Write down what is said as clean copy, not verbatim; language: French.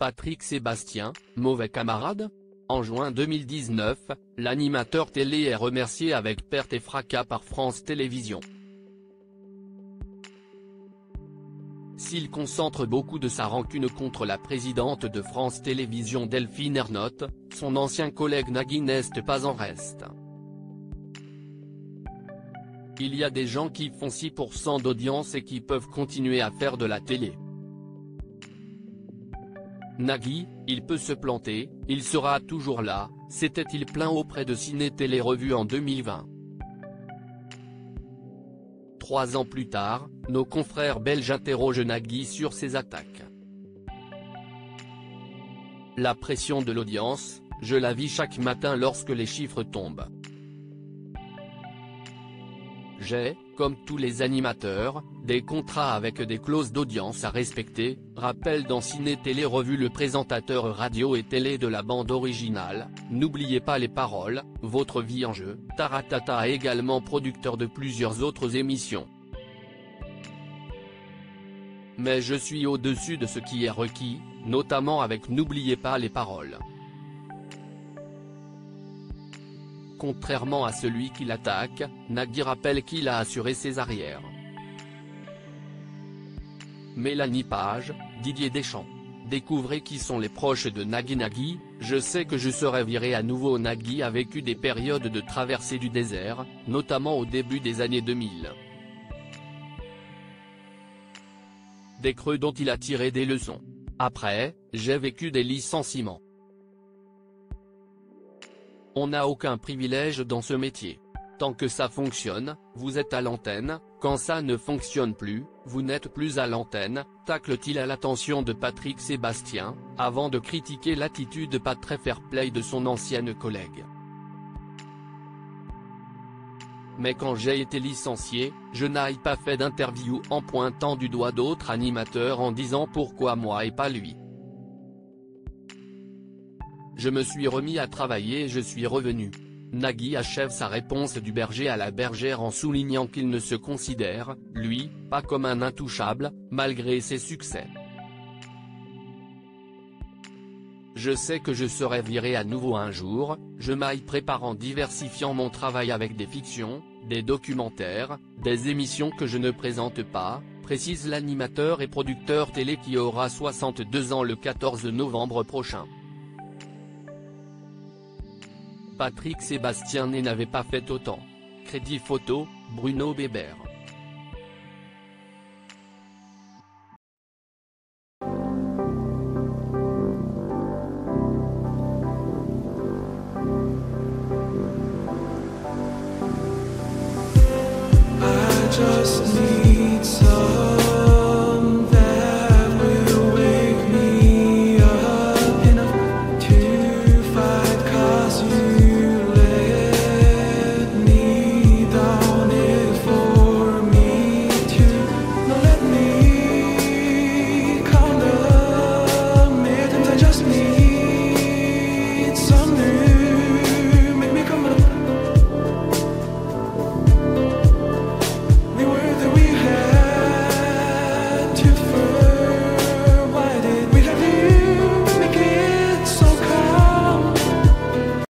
Patrick Sébastien, mauvais camarade? En juin 2019, l'animateur télé est remercié avec perte et fracas par France Télévisions. S'il concentre beaucoup de sa rancune contre la présidente de France Télévisions Delphine Ernotte, son ancien collègue Nagui n'est pas en reste. Il y a des gens qui font 6% d'audience et qui peuvent continuer à faire de la télé. Nagui, il peut se planter, il sera toujours là, s'était-il plaint auprès de Ciné Télé Revue en 2020. 3 ans plus tard, nos confrères belges interrogent Nagui sur ses attaques. La pression de l'audience, je la vis chaque matin lorsque les chiffres tombent. J'ai, comme tous les animateurs, des contrats avec des clauses d'audience à respecter, rappelle dans Ciné Télé Revue le présentateur radio et télé de la bande originale. N'oubliez pas les paroles, votre vie en jeu. Taratata est également producteur de plusieurs autres émissions. Mais je suis au-dessus de ce qui est requis, notamment avec N'oubliez pas les paroles. Contrairement à celui qui l'attaque, Nagui rappelle qu'il a assuré ses arrières. Mélanie Page, Didier Deschamps. Découvrez qui sont les proches de Nagui. Je sais que je serai viré à nouveau. Nagui a vécu des périodes de traversée du désert, notamment au début des années 2000. Des creux dont il a tiré des leçons. Après, j'ai vécu des licenciements. On n'a aucun privilège dans ce métier. Tant que ça fonctionne, vous êtes à l'antenne, quand ça ne fonctionne plus, vous n'êtes plus à l'antenne, tacle-t-il à l'attention de Patrick Sébastien, avant de critiquer l'attitude pas très fair-play de son ancienne collègue. Mais quand j'ai été licencié, je n'ai pas fait d'interview en pointant du doigt d'autres animateurs en disant pourquoi moi et pas lui. Je me suis remis à travailler et je suis revenu. Nagui achève sa réponse du berger à la bergère en soulignant qu'il ne se considère, lui, pas comme un intouchable, malgré ses succès. Je sais que je serai viré à nouveau un jour, je m'y prépare en diversifiant mon travail avec des fictions, des documentaires, des émissions que je ne présente pas, précise l'animateur et producteur télé qui aura 62 ans le 14 novembre prochain. Patrick Sébastien n'avait pas fait autant. Crédit photo, Bruno Bébert.